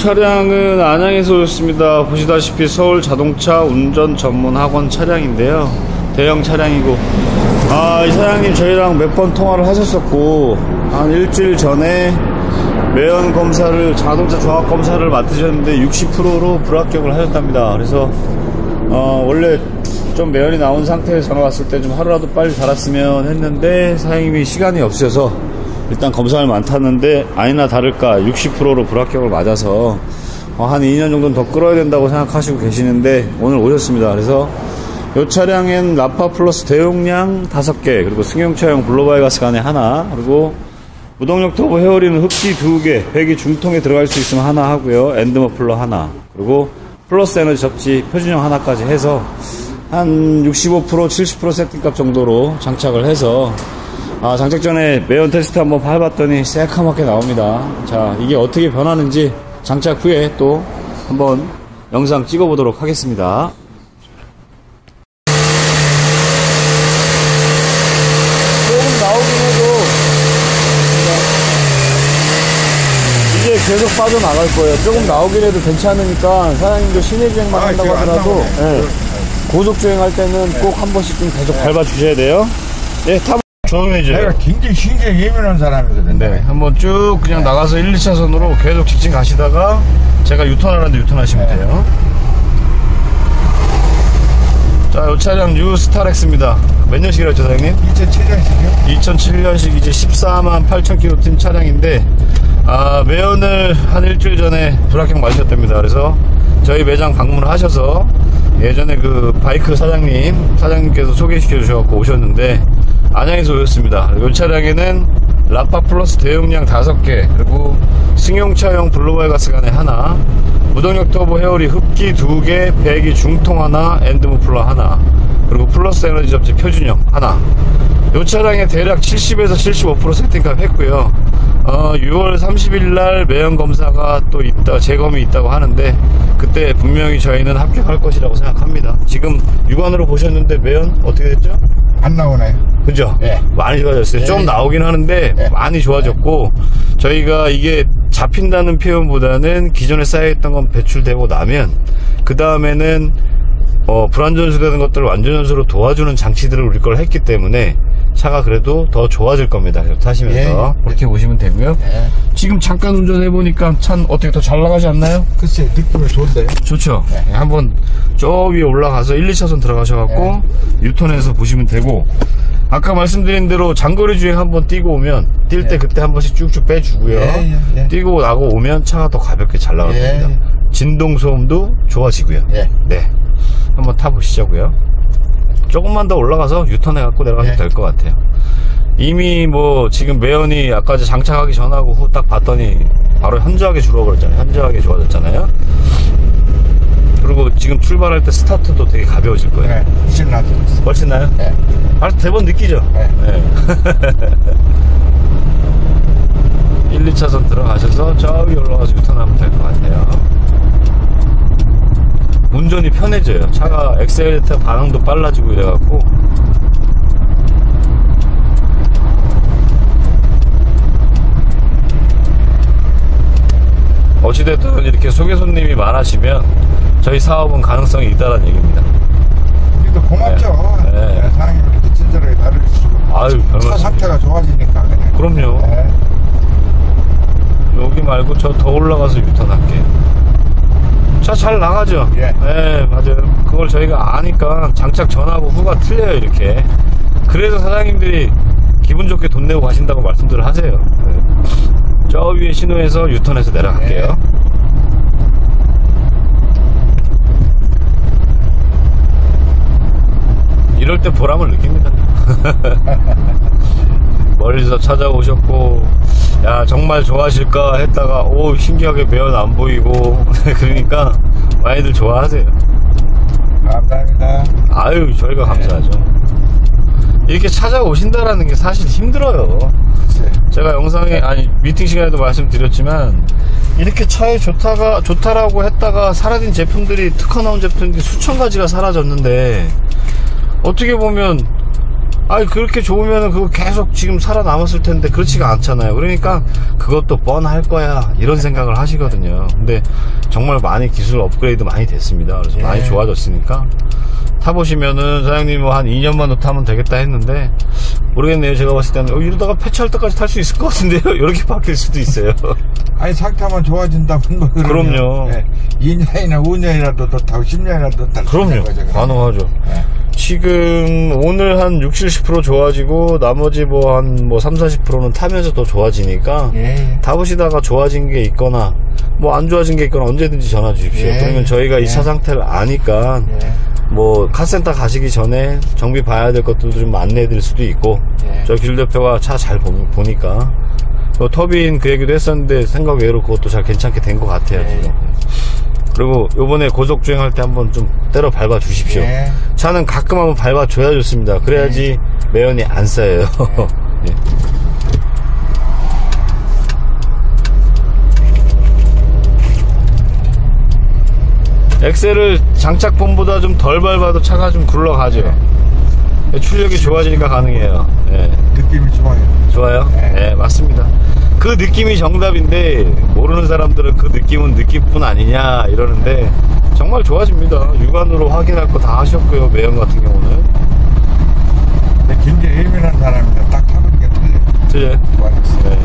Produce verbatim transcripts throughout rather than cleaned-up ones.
차량은 안양에서 오셨습니다. 보시다시피 서울 자동차 운전 전문 학원 차량인데요. 대형 차량이고, 아, 이 사장님 저희랑 몇 번 통화를 하셨었고, 한 일주일 전에 매연 검사를, 자동차 종합 검사를 맡으셨는데 육십 퍼센트로 불합격을 하셨답니다. 그래서 어, 원래 좀 매연이 나온 상태에서 전화 왔을 때 좀 하루라도 빨리 달았으면 했는데 사장님이 시간이 없으셔서 일단 검사를 맡았는데 아니나 다를까 육십 퍼센트로 불합격을 맞아서 어, 한 이 년 정도는 더 끌어야 된다고 생각하시고 계시는데 오늘 오셨습니다. 그래서 이 차량엔 라파 플러스 대용량 다섯 개, 그리고 승용차용 블로바이가스 간에 하나, 그리고 무동력 터보 헤어리는 흡기 두 개, 배기 중통에 들어갈 수 있으면 하나 하고요. 엔드머플러 하나, 그리고 플러스 에너지 접지 표준형 하나까지 해서 한 육십오 퍼센트, 칠십 퍼센트 세팅값 정도로 장착을 해서, 아, 장착 전에 매연 테스트 한번 해봤더니 새카맣게 나옵니다. 자, 이게 어떻게 변하는지 장착 후에 또 한번 영상 찍어보도록 하겠습니다. 조금 나오긴 해도 이제 계속 빠져나갈 거예요. 조금 나오긴 해도 괜찮으니까 사장님도 시내주행만 한다고 하더라도, 네, 고속주행할 때는 꼭 한 번씩 좀 계속 밟아주셔야 돼요. 네, 타 조용해져요. 내가 굉장히 신경이 예민한 사람이거든. 네, 한번 쭉 그냥 나가서 일, 이 차선으로 계속 직진 가시다가 제가 유턴하는데 유턴하시면 네. 돼요. 자, 이 차량 뉴 스타렉스입니다. 몇 년식이라고 했죠, 사장님? 이천칠 년식이요? 이천칠 년식 이제 십사만 팔천 킬로미터 뛴 차량인데, 아, 매연을 한 일주일 전에 불합격 맞으셨답니다. 그래서 저희 매장 방문을 하셔서 예전에 그 바이크 사장님, 사장님께서 소개시켜 주셔서 오셨는데, 안양에서 오셨습니다. 이 차량에는 라파 플러스 대용량 다섯 개, 그리고 승용차용 블로바이가스 간에 하나, 무동력 터보 헤어리 흡기 두 개, 배기 중통 하나, 엔드머플러 하나, 그리고 플러스 에너지 접지 표준형 하나. 이 차량에 대략 칠십에서 칠십오 퍼센트 세팅값 했고요. 어, 유월 삼십일 날 매연 검사가 또 있다, 재검이 있다고 하는데 그때 분명히 저희는 합격할 것이라고 생각합니다. 지금 육안으로 보셨는데 매연 어떻게 됐죠? 안 나오네. 그죠? 네. 많이 좋아졌어요. 네. 좀 나오긴 하는데 네. 많이 좋아졌고, 저희가 이게 잡힌다는 표현보다는 기존에 쌓여있던 건 배출되고 나면 그 다음에는 어, 불안전수되는 것들을 완전연수로 도와주는 장치들을 우리 걸 했기 때문에 차가 그래도 더 좋아질 겁니다. 계속 타시면서. 예. 그렇게 보시면 되고요. 예. 지금 잠깐 운전해보니까 참 어떻게 더 잘 나가지 않나요? 글쎄, 느낌이 좋은데요? 좋죠? 예. 한번 저 위에 올라가서 일, 이 차선 들어가셔갖고 예. 유턴해서 보시면 되고, 아까 말씀드린 대로 장거리 주행 한번 뛰고 오면 뛸 때 예. 그때 한 번씩 쭉쭉 빼주고요. 예, 예, 예. 뛰고 나고 오면 차가 더 가볍게 잘 나갑니다. 예. 진동 소음도 좋아지고요. 예. 네. 한번 타보시자고요. 조금만 더 올라가서 유턴해 갖고 내려가면 네. 될 것 같아요. 이미 뭐 지금 매연이 아까 장착하기 전하고 후 딱 봤더니 바로 현저하게 줄어버렸잖아요. 현저하게 좋아졌잖아요. 그리고 지금 출발할 때 스타트도 되게 가벼워질 거예요. 네, 훨씬 나죠. 훨씬 나요? 네. 바로 대본 느끼죠? 네. 네. 일, 이 차선 들어가셔서 저기 올라가서 유턴하면 될 것 같아요. 운전이 편해져요. 차가 엑셀레이터 반응도 빨라지고 이래갖고. 어찌됐든 이렇게 소개 손님이 많아지면 저희 사업은 가능성이 있다는 얘기입니다. 우리도 고맙죠. 네. 네. 사장님 이렇게 친절하게 다뤄주시고. 아유, 차 상태가 좋아지니까. 그냥. 그럼요. 네. 여기 말고 저 더 올라가서 유턴할게요. 차 잘 나가죠? 예. 네, 맞아요. 그걸 저희가 아니까 장착 전하고 후가 틀려요, 이렇게. 그래서 사장님들이 기분 좋게 돈 내고 가신다고 말씀들을 하세요. 네. 저 위에 신호에서 유턴해서 내려갈게요. 예. 이럴 때 보람을 느낍니다. 멀리서 찾아오셨고, 야, 정말 좋아하실까 했다가, 오, 신기하게 매연 안 보이고, 그러니까 많이들 좋아하세요. 감사합니다. 아유, 저희가 감사하죠. 이렇게 찾아오신다라는 게 사실 힘들어요. 그치. 제가 영상에, 아니, 미팅 시간에도 말씀드렸지만, 이렇게 차에 좋다가, 좋다라고 했다가 사라진 제품들이, 특허 나온 제품들이 수천 가지가 사라졌는데, 어떻게 보면, 아니 그렇게 좋으면 그거 계속 지금 살아남았을 텐데 그렇지가 않잖아요. 그러니까 그것도 뻔할 거야 이런 생각을 하시거든요. 근데 정말 많이 기술 업그레이드 많이 됐습니다. 그래서 예. 많이 좋아졌으니까 타보시면은 사장님 뭐 한 이 년만 더 타면 되겠다 했는데 모르겠네요. 제가 봤을 때는 어, 이러다가 폐차할 때까지 탈 수 있을 것 같은데요. 이렇게 바뀔 수도 있어요. 아니 상태만 좋아진다면 뭐 그럼요. 예. 이 년이나 오 년이라도 더 타고 십 년이라도 더 탈 수 그럼요. 있는 거죠. 가능하죠. 예. 지금 오늘 한 육십, 칠십 퍼센트 좋아지고 나머지 뭐 한 뭐 삼, 사십 퍼센트는 타면서 더 좋아지니까 예. 타보시다가 좋아진 게 있거나 뭐 안 좋아진 게 있거나 언제든지 전화 주십시오. 예. 그러면 저희가 예. 이 차 상태를 아니까 예. 뭐 카센터 가시기 전에 정비 봐야 될 것들도 좀 안내해 드릴 수도 있고 예. 저 길 대표가 차 잘 보니까 뭐 터빈 그 얘기도 했었는데 생각 외로 그것도 잘 괜찮게 된 것 같아요. 예. 지금. 그리고 요번에 고속주행할 때 한번 좀 때려 밟아 주십시오. 예. 차는 가끔 한번 밟아 줘야 좋습니다. 그래야지 매연이 안 쌓여요. 예. 엑셀을 장착본보다 좀 덜 밟아도 차가 좀 굴러가죠. 출력이 좋아지니까 가능해요. 예. 느낌이 좋아요. 좋아요? 네. 네, 맞습니다. 그 느낌이 정답인데 모르는 사람들은 그 느낌은 느낌뿐 아니냐 이러는데 정말 좋아집니다. 육안으로 확인할 거 다 하셨고요. 매연 같은 경우는 근데 굉장히 예민한 사람인데 딱 타보니까 틀려. 틀려요? 좋아졌어요. 네.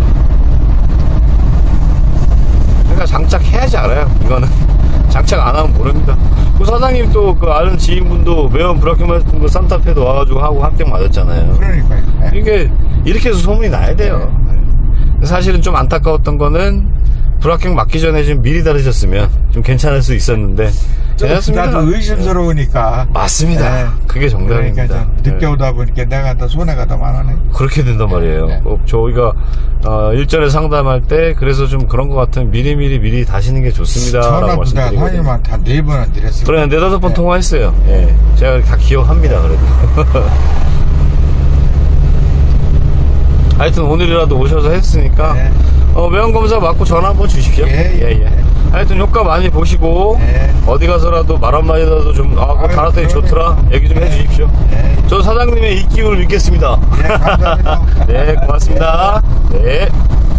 그러니까 장착해야지 알아요. 이거는 장착 안 하면 모릅니다. 그 사장님 또 그 아는 지인분도 매연 브라켓 맞은 거 산타페도 와가지고 하고 합격 맞았잖아요. 그러니까요. 예. 이게 이렇게 해서 소문이 나야 돼요. 사실은 좀 안타까웠던 거는 브라켓 맞기 전에 좀 미리 다르셨으면 좀 괜찮을 수 있었는데 괜찮습니다. 나도 의심스러우니까. 맞습니다. 예. 그게 정답입니다. 그러니까 좀 늦게 예. 오다 보니까 내가 더 손해가 더 많아네. 그렇게 된단 말이에요. 네. 꼭 저희가 어, 일전에 상담할 때 그래서 좀 그런 것 같으면 미리 미리 미리 다시는 게 좋습니다. 라고 전화도 내가 말씀드리거든요. 사장님한테 한 네 번은 드렸어요. 그래 네다섯 번 예. 통화했어요. 예. 제가 다 기억합니다. 그래도. 하여튼 오늘이라도 오셔서 했으니까 예. 어, 매연검사 맞고 전화 한번 주십시오. 예, 예. 예. 하여튼 효과 많이 보시고 예. 어디 가서라도 말 한마디라도 좀 아, 그거 아유, 달았더니 그러네. 좋더라 얘기 좀 예. 해주십시오. 예. 저 사장님의 입기운을 믿겠습니다. 예, 감사합니다. 네, 고맙습니다. 네.